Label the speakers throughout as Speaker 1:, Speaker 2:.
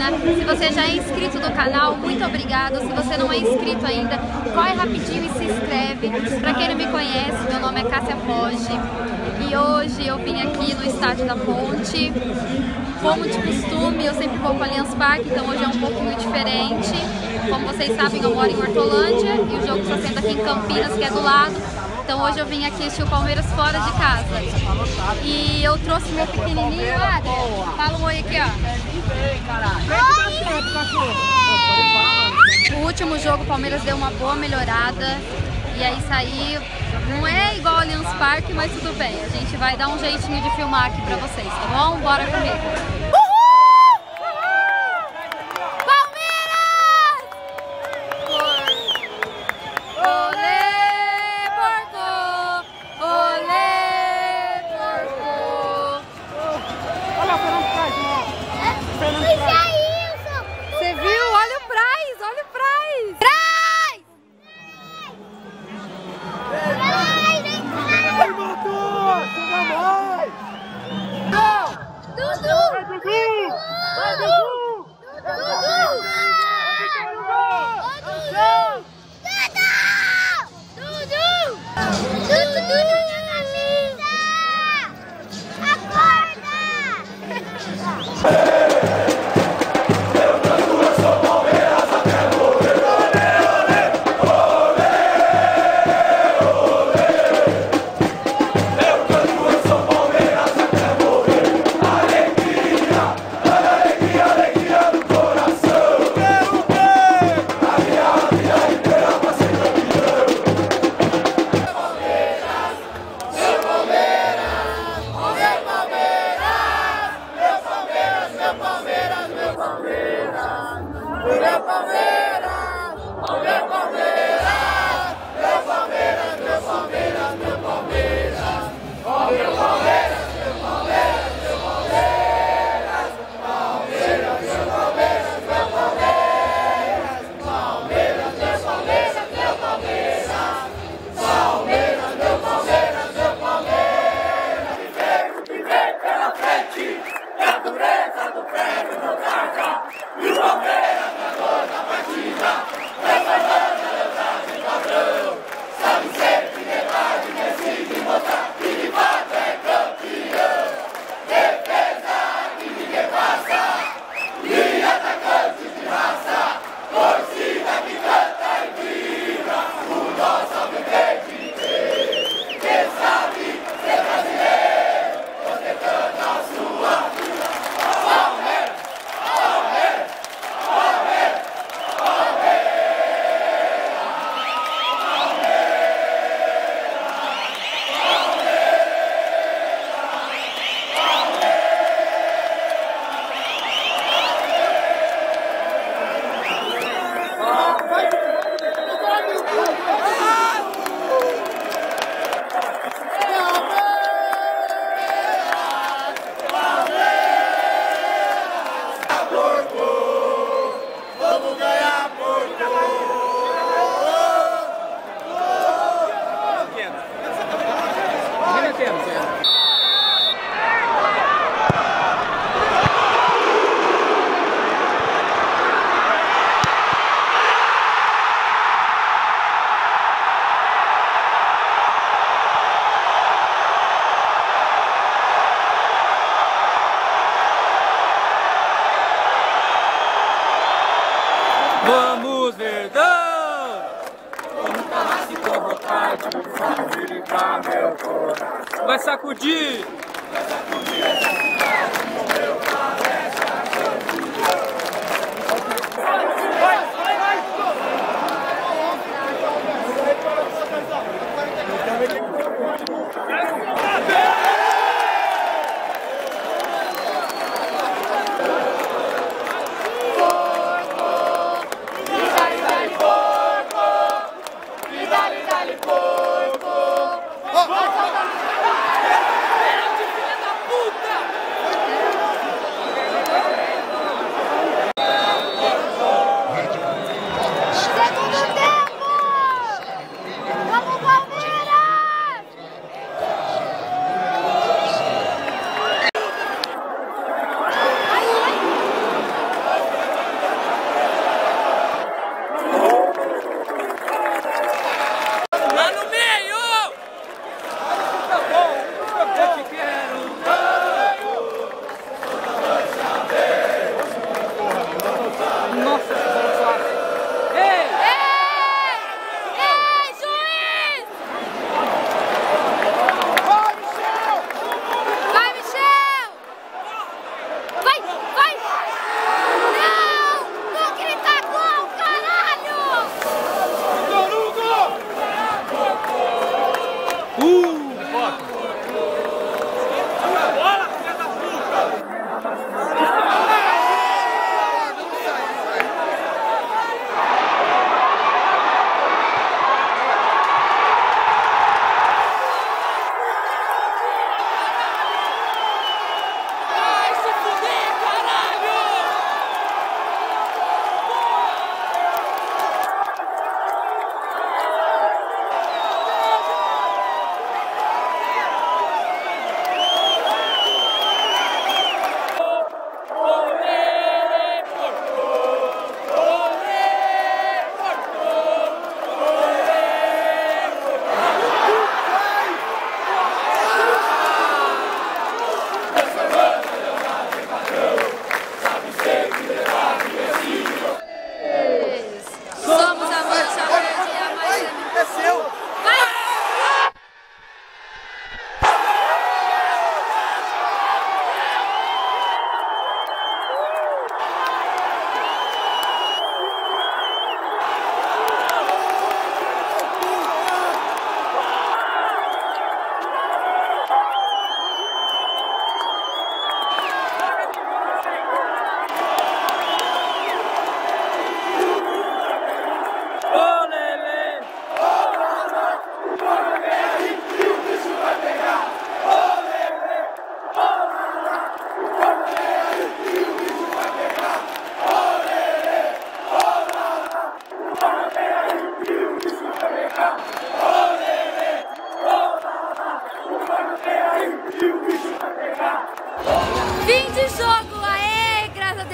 Speaker 1: Se você já é inscrito do canal, muito obrigado. Se você não é inscrito ainda, corre rapidinho e se inscreve. Pra quem não me conhece, meu nome é Cássia Foge e hoje eu vim aqui no Estádio da Ponte. Como de costume, eu sempre vou para o Allianz Parque, então hoje é um pouquinho diferente. Como vocês sabem, eu moro em Hortolândia e o jogo está sendo aqui em Campinas, que é do lado. Então hoje eu vim aqui assistir o Palmeiras fora de casa. E eu trouxe meu pequenininho. Fala um oi aqui, ó. O último jogo o Palmeiras deu uma boa melhorada. E é isso aí. Não é igual ao Allianz Parque, mas tudo bem. A gente vai dar um jeitinho de filmar aqui pra vocês, tá bom? Bora comigo.
Speaker 2: Vamos, Verdão! Nunca mais se com vontade, vai meu coração. Vai sacudir! Vai sacudir essa cidade, no meu palestra.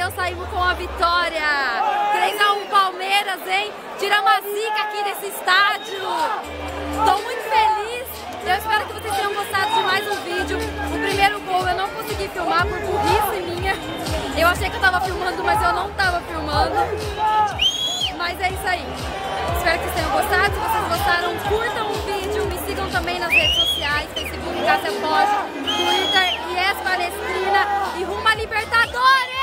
Speaker 1: Verdão saímos com a vitória. 3-1 Palmeiras, hein? Tiramos a zica aqui desse estádio. Tô muito feliz. Eu espero que vocês tenham gostado de mais um vídeo. O primeiro gol eu não consegui filmar por burrice minha. Eu achei que eu tava filmando, mas eu não tava filmando. Mas é isso aí. Espero que vocês tenham gostado. Se vocês gostaram, curtam o vídeo. Me sigam também nas redes sociais. Facebook, Cássia Pode, Twitter, IES Palestrina e rumo a Libertadores!